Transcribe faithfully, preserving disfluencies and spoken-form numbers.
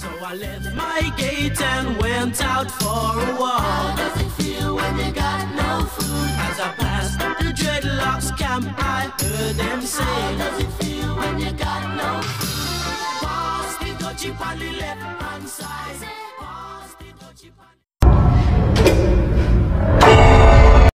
So I left my gate and went out for a walk. How does it feel when you got no food? As I passed the dreadlocks camp, I heard them say, how does it feel when you got no food? Pass the dutchie on the left hand side.